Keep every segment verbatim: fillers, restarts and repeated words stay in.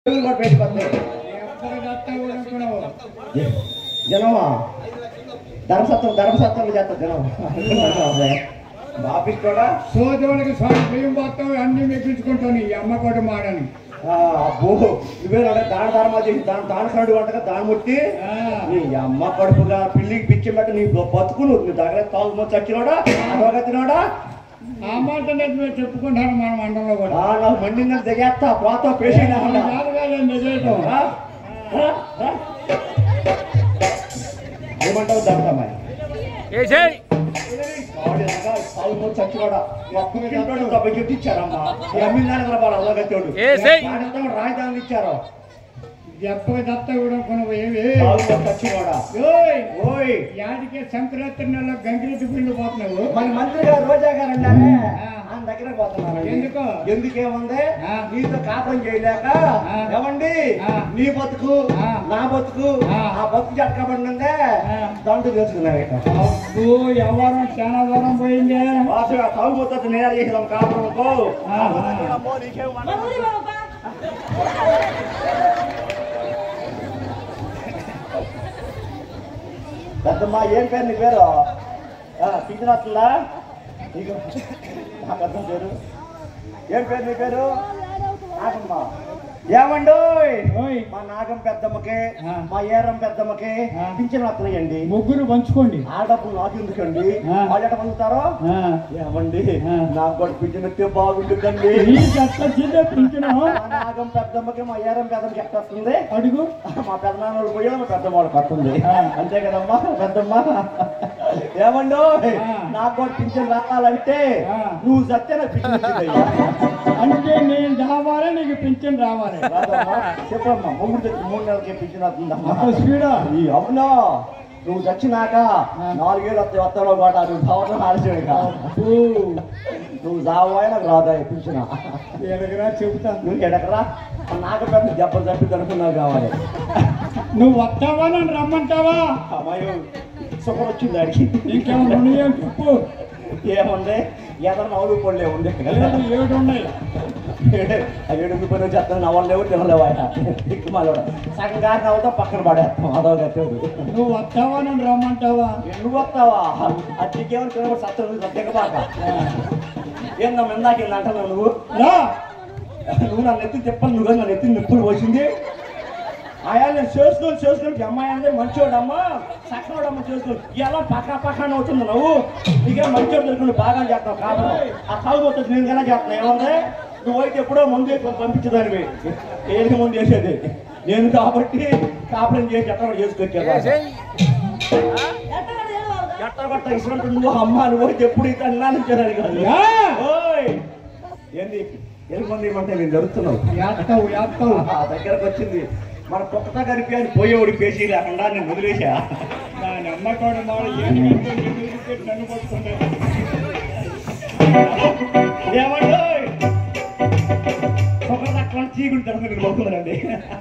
జనమా ధర్మసత్వం ధర్మసత్వం చేస్తా జనం ఆఫీస్ కూడా సోదరుడికి స్వామి బియ్యం పోతావు అన్ని మెప్పించుకుంటాను ఈ అమ్మ కూడా మాడని అబ్బో నువ్వే దాన ధర్మాలు చేసి దాని దానకాడు వంటగా దాని ముట్టి నీ అమ్మ కడుపుగా పిల్లికి పిచ్చి పెట్ట నీ బతుకు నువ్వు నీ దగ్గర తాగు మొత్తం వచ్చినాడా అదొక తినాడా ఆ మాట మేము చెప్పుకుంటాను మన మండలంలో కూడా నాకు మండిందని దిగేస్తా పోతావు పేషెంట్ ఏమంటావు దమ్ముతామా రాజధాని ఇచ్చారు ఎప్పటి దత్త కూడా యాడికే సంక్రాంతి నెలలో గంగిరెద్దు పిండి పోతున్నావు మన మంత్రి గారు రోజా గారు అన్నారే ఆయన దగ్గర పోతున్నారు ఎందుకు ఎందుకేముంది నీతో కాపురం చేయలేక ఏమండి నీ బతుకు నా బతుకు ఆ బతుకు చెక్కబడిందే దండు తెచ్చుకున్నావు అబ్బో ఎవరం చాలా దూరం పోయింది తాగుబోతుంది నేర చేసేదాం కాపురంతో పెద్దమ్మా ఏం పేరు నీ పేరు పింఛన్ వస్తుందా నీకు నా పెద్ద పేరు ఏం పేరు నీ పేరు నాగమ్మ ఏమండో మా నాగం పెద్దమ్మకి మా ఏరం పెద్దమ్మకి పింఛన్ వస్తున్నాయండి ముగ్గురు పంచుకోండి ఆ డబ్బులు నాకు ఎందుకండి వాళ్ళు ఎట పొందుతారో ఏమండి నాకు కూడా పింఛన్ వస్తే బాగుంటుందండి నాగం పెద్దమ్మకి మా ఏరం పెద్దమ్మకి ఎట్ట వస్తుంది అడుగు మా పెద్దనాన్న పోయా మా పెద్దమ్మ వాళ్ళకి వస్తుంది అంతే కదమ్మా పెద్దమ్మ ఏమండో నాకు కూడా పింఛన్ రావాలంటే నువ్వు సత్య నాకు పింఛన్ అంటే నేను రావాలి నీకు పింఛన్ రావాలి చెప్పమ్మా మూడు మూడు నెలలకి పింఛన్ వస్తుందమ్మా స్పీడా అవునా నువ్వు చచ్చినాక నాలుగేళ్ళు వస్తే వస్తావు కూడా నువ్వు సంవత్సరం ఆలస్యం నువ్వు జావా నాకు రాదా పింఛన ఎడగరా చెబుతాను నువ్వు ఎడకరా నాకు పెద్ద దెబ్బలు తప్పి అనుకున్నావు కావాలి నువ్వు వస్తావా నన్ను రమ్మంటావా అమ్మాయి సుఖం వచ్చింది అడిగి ఇంకేమన్నా చెప్పు ఏముంది ఏదన్నా నవ్వులు పడలే ఉంది ఏడు ఉన్నాయి ఏడు పని చెప్తాను నవ్వలేవు తినలేవు ఆయన దిక్కుమాల సగం గారి నవ్వుతో పక్కన పడేస్తాం అదో గట్టేడు నువ్వు వస్తావా నన్ను రమ్మంటావా నువ్వు వస్తావా అతికేమని తినబడి సత్యం దిగబాక ఏందమ్మా ఇందాక అంటున్నావు నువ్వు నువ్వు నన్ను ఎత్తి చెప్పాలి నువ్వు నన్ను ఎత్తి నిప్పులు వచ్చింది ఆయా నేను చేసుకొని చేసుకొని అమ్మాయి అంటే మంచోడమ్మా చక్కనోడమ్మ చేసుకొని ఇలా పక్క పక్కన అవుతుంది నువ్వు నీకే మంచోడు దొరుకుని బాగా చేస్తావు కాపురం ఆ తాగుబోతుంది నేను కన్నా చేస్తాను ఏముంది నువ్వు అయితే ఎప్పుడో ముందు పంపించేదానివి ఏది ముందు చేసేది నేను కాబట్టి కాపురం చేసి ఎట్లా చేసుకొచ్చేదా ఎట్ట కొట్ట ఇసుకుంటు నువ్వు అమ్మ నువ్వు అయితే ఎప్పుడు ఇట్లా అన్నానిచ్చేదాన్ని కాదు ఏంది ఎన్ని మంది ఏమంటే నేను జరుగుతున్నావు ఆ దగ్గరకు వచ్చింది మన కుక్కతో కలిపి అని పోయేవాడి పేసీ లేకుండా నేను వదిలేసా దాని అమ్మ కూడా నన్ను పట్టుకుంటా ఏమంటే కుక్క అక్కడ చీకుడు తరఫు మీరు పోతుందండి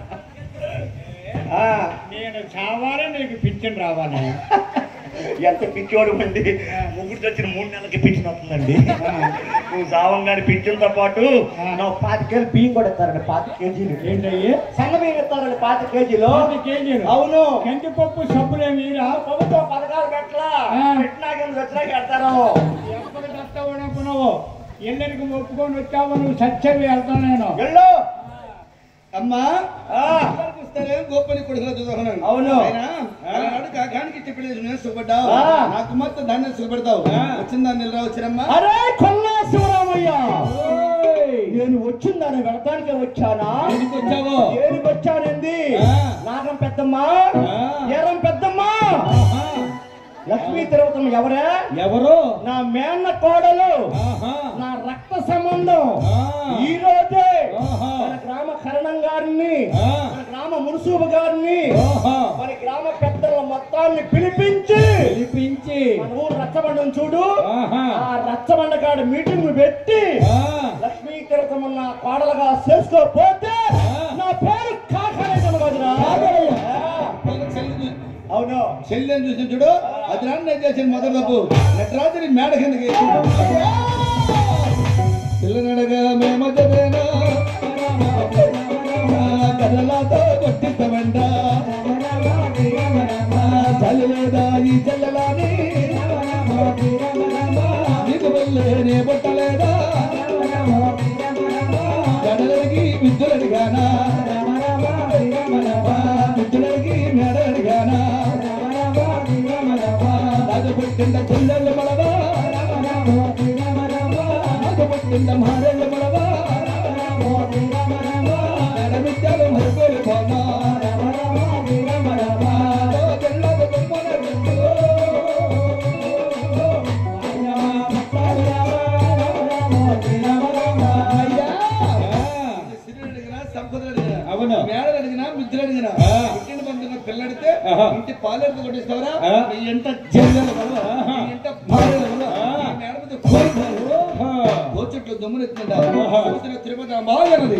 నేను చావాలి నీకు పింఛన్ రావాలి ఎంత పిచ్చోడు అండి ముగ్గురు వచ్చిన మూడు నెలలకి పింఛన్ వస్తుందండి నువ్వు సావంగానే పింఛన్తో పాటు నాకు పాతి కేజీలు బియ్యం కూడా ఇస్తారండి పాతి కేజీలు ఏంటయ్యి సన్న బియ్యం ఇస్తారండి పాతి కేజీలు కేజీలు అవును కందిపప్పు సబ్బులేమీరా ప్రభుత్వం పథకాలు పెట్టలా పెట్టినాక వచ్చినాక పెడతారు ఎప్పటికి వస్తావు అనుకున్నావు ఎల్లరికి ఒప్పుకొని వచ్చావు నువ్వు సత్యవి వెళ్తాను నేను వెళ్ళు అమ్మా గోపని కొడుకులో చూస్తున్నాను అవును కాకానికి చెప్పలేదు సుఖపడ్డావు నాకు మొత్తం దాన్ని సుఖపడతావు వచ్చిందాన్ని వచ్చినమ్మా అరే కొల్లా శివరామయ్య నేను వచ్చిందాన్ని వెళతానికే వచ్చానా ఎందుకు వచ్చావు ఏనికి వచ్చానండి నాగం పెద్దమ్మా ఏరం పెద్దమ్మా లక్ష్మీ తిరుపతమ్మ ఎవరే ఎవరు నా మేన్న కోడలు నా రక్త సంబంధం ఈ రోజే మన గ్రామ కరణం గారిని మన గ్రామ మున్సూబు గారిని మన గ్రామ పెద్దల మొత్తాన్ని పిలిపించి పిలిపించి మన ఊరు రచ్చబండను చూడు ఆ రచ్చబండ కాడ మీటింగ్ పెట్టి లక్ష్మీ తిరుపతమ్మ నా కోడలుగా చేసుకోపోతే నా పేరు కాకరేజమ్మ కాదురా అవును చెల్లెని చూసి చూడు అది రాని చేసిన మొదటి తప్పు నటరాత్రి మేడ కిందకి పిల్లనడగా మేమదేనా చెల్లెలాని నీకు వెళ్ళేనే బొట్టలేదా గడలకి విద్యులడిగానా విద్యులడికి మేడడిగానా నాకు పుట్టిండ చెల్లెళ్ళు మలవా నాకు పుట్టిండ మారెళ్ళు మలవా మేడమిత్యాలు మరిపోయి పోనా అవును మేడలు అడిగినా మిద్దులు అడిగినా ఇంటిని పంపిన పిల్లడితే ఇంటి పాలెడుతూ కొట్టిస్తావరా ఎంత జల్లెలు ఎంత మేడ మీద గోచెట్లు దమ్మునెత్తింటారు తిరుపతి బాగున్నది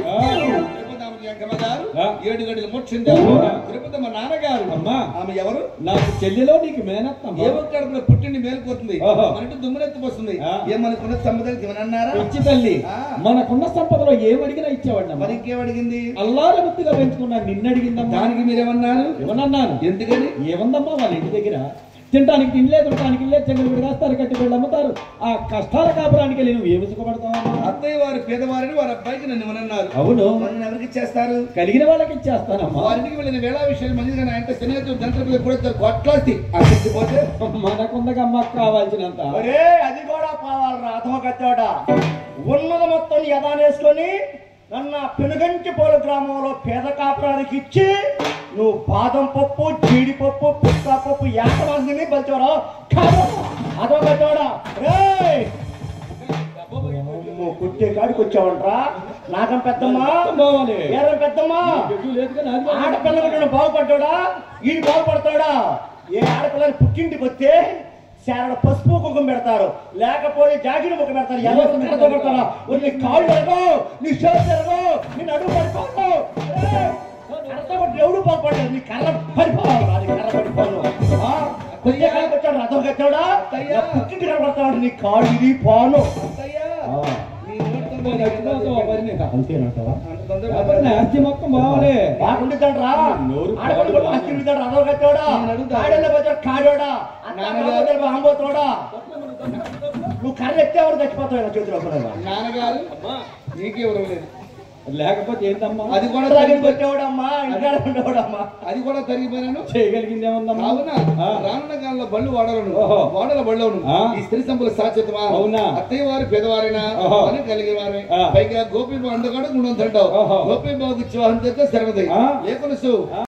ఏడు గడిలు ముచ్చింది తిరుపతి మా నాన్నగారు ఆమె ఎవరు నాకు చెల్లెలో నీకు మేనత్త ఏమో కడుపులో పుట్టిండి మేలుకోతుంది మనకి దుమ్మునెత్తిపోతుంది ఏమనుకున్న సంపదలు ఇవనన్నారా ఇచ్చి తల్లి మనకున్న సంపదలో ఏమడిగినా ఇచ్చేవాడిన మరి ఇంకేమడిగింది అల్లార ముత్తుగా పెంచుకున్నా నిన్ను అడిగిందమ్మా దానికి మీరేమన్నారు ఏమన్నాను ఎందుకని ఏముందమ్మా వాళ్ళ ఇంటి దగ్గర తినడానికి తినలేదు తినడానికి లేదు చెంగలు రాస్తారు కట్టి వీళ్ళు అమ్ముతారు ఆ కష్టాల కాపురానికి వెళ్ళి నువ్వు ఏమి సుఖపడతావు అత్తయ్య వారి పేదవారిని వారి అబ్బాయికి నన్ను ఇవ్వనన్నారు అవును నన్ను ఎవరికి ఇచ్చేస్తారు కలిగిన వాళ్ళకి ఇచ్చేస్తానమ్మా వారికి వెళ్ళిన వేళ విషయాలు మంచిగా ఆయన స్నేహితులు దంతలు కూడా కొట్లాసి పోతే మనకుందగా అమ్మకు కావాల్సినంత అది కూడా కావాలరా అధమకత్తోట ఉన్నది మొత్తం యదానేసుకొని నన్న పెనుగంచి పోల గ్రామంలో పేద కాపురానికి ఇచ్చి నువ్వు బాదం పప్పు జీడిపప్పు పుస్తా పప్పు ఏకమందిని బలిచోరా అదొకటోడా కుట్టే కాడికి వచ్చావంట్రా నాకం పెద్దమ్మా ఏరం పెద్దమ్మా ఆడపిల్లలు బాగుపడ్డాడా ఈయన బాగుపడతాడా ఏ ఆడపిల్లని పుట్టింటికి వస్తే శారడ పసుపు కుంకుమ పెడతారు లేకపోతే జాగిరి ముఖం పెడతారు ఎలా పెడతారా నీ కాళ్ళు ఎరగో నీ షర్ట్ ఎరగో నీ నడుము పడిపోతావు ఎవడు బాగుపడ్డాడు నీ కర్ర పడిపోవాలి కర్ర పడిపోను కొద్దిగా కాడికి వచ్చాడు రథం కట్టాడా పుట్టింటి కనబడతాడు నీ కాళ్ళు ఇది పోను మొత్తం బావాలి బాగుంటుందంట్రా రథం కట్టాడా కాడోడా ఆంబోతాడా నువ్వు కర్ర ఎత్తేవాడు చచ్చిపోతావు చేతిలో నాన్నగారు నీకెవరు లేదు లేకపోతే ఏంటమ్మా అది కూడా తరిగిపోయాడమ్మా ఇంకా ఉండేవాడమ్మా అది కూడా తరిగిపోయినాను చేయగలిగింది ఏముందమ్మా అవునా రానున్న కాలంలో బళ్ళు వాడలను వాడల బళ్ళను ఈ స్త్రీ సంపద సాధ్యతమా అవునా అత్తయ్య వారు పేదవారైనా అని కలిగే వారే పైగా గోపి అందగాడు గుణం తింటావు గోపి బాబుకి వివాహం చేస్తే సరిపోతాయి లేకుండా